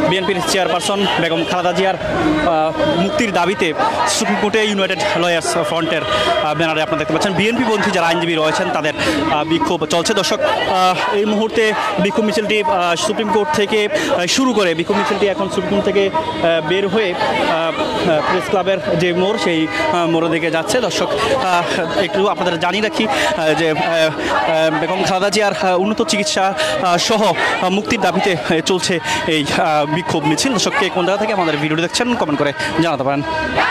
বিএনপির চেয়ারপারসন বেগম খালেদা জিয়ার মুক্তির দাবিতে সুপ্রিম কোর্টে ইউনাইটেড লয়ার্স ফ্রন্টের ব্যানারে আপনারা দেখতে পাচ্ছেন বিএনপি পন্থী যারা আইনজীবী রয়েছেন তাদের বিক্ষোভ চলছে। দর্শক, এই মুহূর্তে বিক্ষোভ মিছিলটি সুপ্রিম কোর্ট থেকে শুরু করে বিক্ষোভ মিছিলটি এখন সুপ্রিম কোর্ট থেকে বের হয়ে প্রেস ক্লাবের যে মোড় সেই মোড়ের দিকে যাচ্ছে। দর্শক, একটু আপনাদের জানিয়ে রাখি যে বেগম খালেদা জিয়ার উন্নত চিকিৎসা সহ মুক্তির দাবিতে চলছে এই বিক্ষোভ মিছিল। দর্শককে কোন জায়গা থেকে আমাদের ভিডিওটি দেখছেন কমেন্ট করে জানাতে পারেন।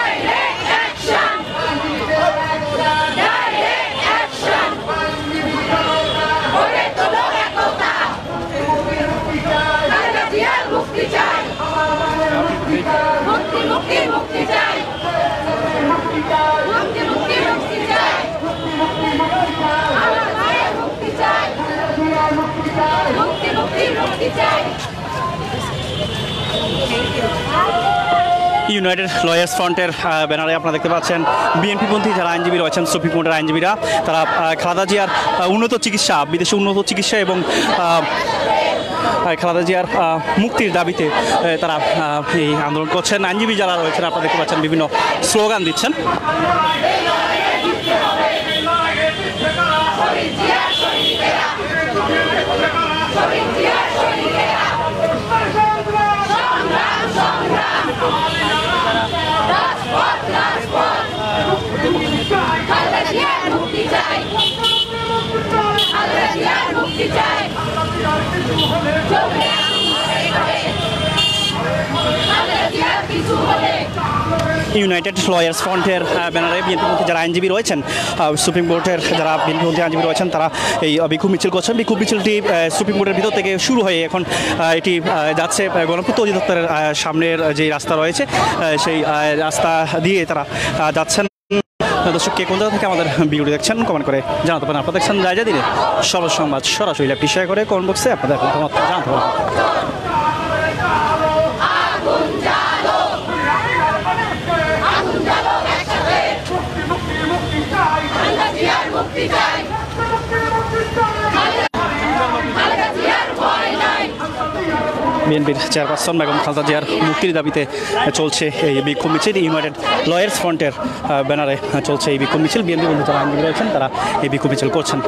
ইউনাইটেড লয়ার্স ফ্রন্টের ব্যানারে আপনারা দেখতে পাচ্ছেন বিএনপিপন্থী যারা আইনজীবী রয়েছেন সুপ্রিম কোর্টের আইনজীবীরা তারা খালেদা জিয়ার উন্নত চিকিৎসা, বিদেশে উন্নত চিকিৎসা এবং খালেদা জিয়ার মুক্তির দাবিতে তারা এই আন্দোলন করছেন। আইনজীবী যারা রয়েছেন আপনারা দেখতে পাচ্ছেন বিভিন্ন স্লোগান দিচ্ছেন। ইউনাইটেড লয়ার্স ফ্রন্টের ব্যানারে বিএনপিপন্থী যারা আইনজীবী রয়েছেন সুপ্রিম কোর্টের যারা বিএনপিপন্থী আইনজীবী রয়েছেন তারা এই বিক্ষোভ মিছিল করছেন। বিক্ষোভ মিছিলটি সুপ্রিম কোর্টের ভিতর থেকে শুরু হয়ে এখন এটি যাচ্ছে গণপূর্ত অধিদপ্তরের সামনের যে রাস্তা রয়েছে সেই রাস্তা দিয়ে তারা যাচ্ছেন। দর্শক, কে কোন জায়গা থেকে আমাদের ভিডিও দেখছেন কমেন্ট করে জানাতে পারেন। আপনারা দেখছেন রাজা দিনে সরল সংবাদ সরাসরি ল্যাপটি শেয়ার করে কমেন্ট বক্সে আপনাদের মতামত জানাতে পারেন। বিএনপির চেয়ারপারসন বেগম খালেদা জিয়ার মুক্তির দাবিতে চলছে এই বিক্ষোভ মিছিল। ইউনাইটেড লয়ার্স ফ্রন্টের ব্যানারে চলছে এই বিক্ষোভ মিছিল। বিএনপি বন্ধু যারা আইনজীবী রয়েছেন তারা এই বিক্ষোভ মিছিল করছেন।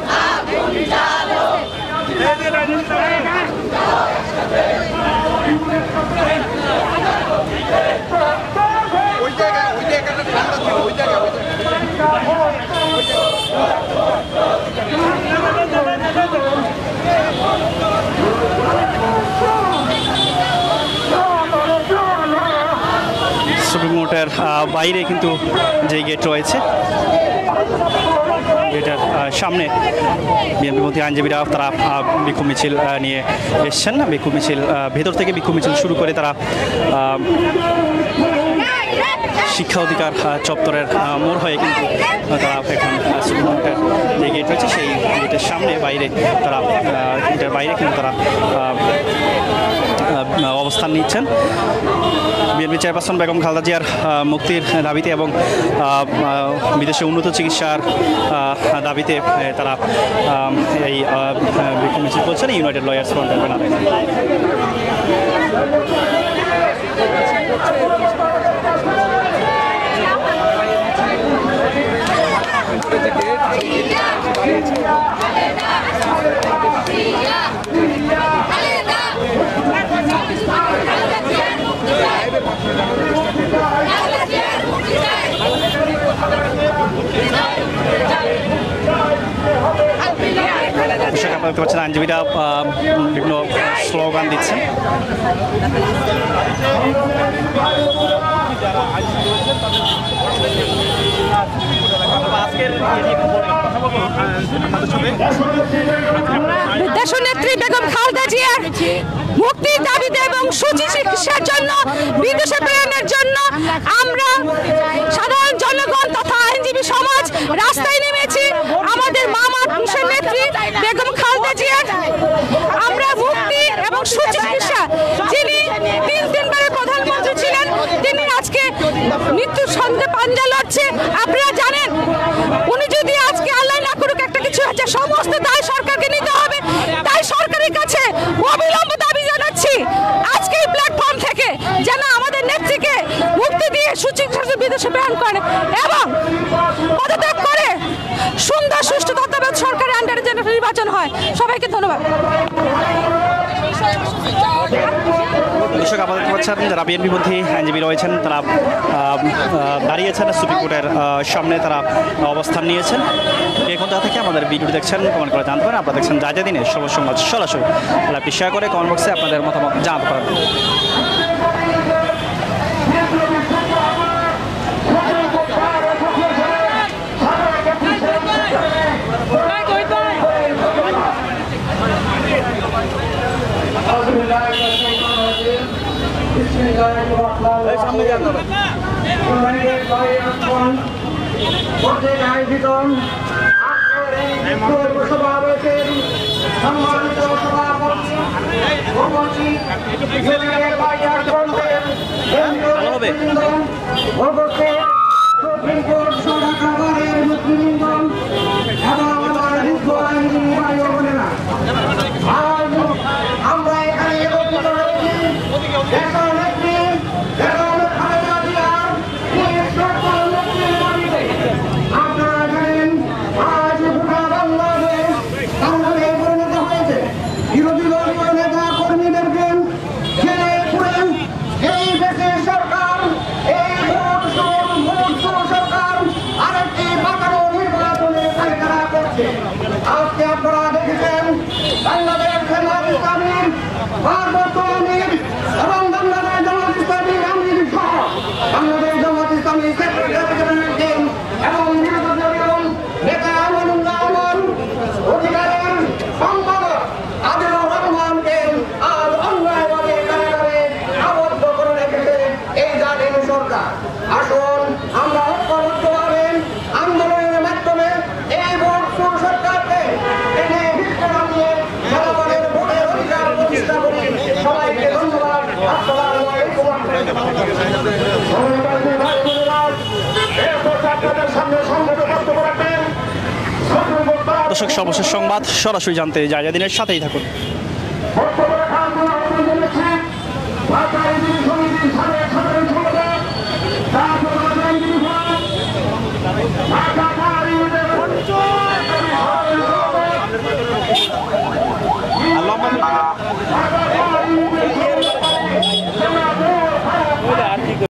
সুপ্রিম কোর্টের বাইরে কিন্তু যে গেট রয়েছে গেটের সামনে বিএনপিপন্থী আইনজীবীরা তারা বিক্ষোভ মিছিল নিয়ে এসছেন। বিক্ষোভ মিছিল ভেতর থেকে বিক্ষোভ মিছিল শুরু করে তারা শিক্ষা অধিকার চত্বরের মোড় হয়ে কিন্তু তারা এখন সুপ্রিম কোর্টের যে গেট রয়েছে সেই গেটের সামনে বাইরে তারা গেটের বাইরে কিন্তু তারা অবস্থান নিচ্ছেন। বিএনপি চেয়ারপারসন বেগম খালেদা জিয়ার মুক্তির দাবিতে এবং বিদেশে উন্নত চিকিৎসার দাবিতে তারা এই বিক্ষোভ মিছিল করছেন ইউনাইটেড লয়ার্স ফ্রন্টের ব্যানারে। আপনারা দেখতে পাচ্ছেন আইনজীবীরা বিভিন্ন স্লোগান দিচ্ছেন। দেশনেত্রী বেগম খালেদা জিয়ার মুক্তির দাবিতে এবং সুচিকিৎসার জন্য বিদেশে প্রেরণের জন্য আমরা সাধারণ জনগণ তথা আইনজীবী সমাজ রাস্তায় নেমেছি। আমাদের মামা নেত্রী বেগম খালেদা জিয়ার আমরা মুক্তি এবং সুচিকিৎসা, যিনি তিনবারের প্রধানমন্ত্রী ছিলেন, তিনি আজকে মৃত্যুর সঙ্গে পাঞ্জা লড়ছে। আপনারা জানেন, উনি যদি আজকে আল্লাহ না করুক একটা কিছু হচ্ছে, সমস্ত দায় সরকারকে নিতে হবে। তাই সরকারের কাছে অবিলম্বে দাবি জানাচ্ছি আজকে এই সুচিকিৎসা বিদেশে প্রেরণ করেন এবং পদত্যাগ করে সুন্দর সুষ্ঠু তত্ত্বাবধায়ক সরকারের আন্ডারে যেন নির্বাচন হয়। সবাইকে ধন্যবাদ। দর্শক আপনারা দেখতে পাচ্ছেন যারা বিএনপিপন্থী আইনজীবী রয়েছেন তারা দাঁড়িয়েছেন সুপ্রিম কোর্টের সামনে, তারা অবস্থান নিয়েছেন। কে কোথা থেকে আমাদের ভিডিওটি দেখছেন কমেন্ট করে জানতে পারেন। আপনারা দেখছেন যা দিনে সর্বসংবাদ সরাসরি, লাইভটি শেয়ার করে কমেন্ট বক্সে আপনাদের মতামত জানাতে পারেন। আমরা এখানে একত্রিত হয়েছি আপনারা জানেন আজ গোটা বাংলাদেশ সংগ্রামে পরিণত হয়েছে। বিরোধী দলীয় নেতা কর্মীদেরকে জেলে পুরে এই দেশের সরকার, এই ভোট সরকার আরেকটি পাতানো নির্বাচনে তারা করছে। আজকে আপনারা দেখেছেন বাংলাদেশ জামাত ইসলামী ভারপ্রাপ্ত আমির এবং বাংলাদেশ জামাত ইসলামী আমির সহ বাংলাদেশ জামাত ইসলামী সেক্রেটারি এবং বিরোধী দলীয় নেতা আমানুল্লাহ আমান অধিকারের সম্পাদক আদিলুর রহমানকে আজ অন্যায়ভাবে কারাগারে আবদ্ধ করে রেখেছে এই জাতীয় সরকার। আসুন আমরা ঐক্যবদ্ধভাবে আন্দোলনের মাধ্যমে এই ভোট সরকারকে এনে ভিতরে নামিয়ে জনগণের ভোটের অধিকার প্রতিষ্ঠা করি। সবাইকে ধন্যবাদ। আসসালামু আলাইকুম। দর্শক সর্বশেষ সংবাদ সরাসরি জানতে যা দিনের সাথেই থাকুন।